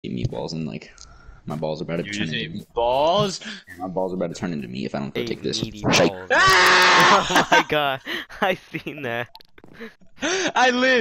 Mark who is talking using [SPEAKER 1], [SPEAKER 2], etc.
[SPEAKER 1] meatballs and like my balls are about to
[SPEAKER 2] You
[SPEAKER 1] turn
[SPEAKER 2] just
[SPEAKER 1] into
[SPEAKER 2] ate balls?
[SPEAKER 1] my balls are about to turn into me if I don't go take this
[SPEAKER 3] meaty
[SPEAKER 1] shake.
[SPEAKER 3] balls. Oh my god, I seen that.
[SPEAKER 2] I live.